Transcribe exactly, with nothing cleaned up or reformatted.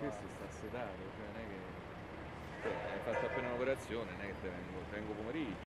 questo sta sedato, cioè non è che cioè, hai fatto appena un'operazione, non è che te vengo, te vengo pomeriggio.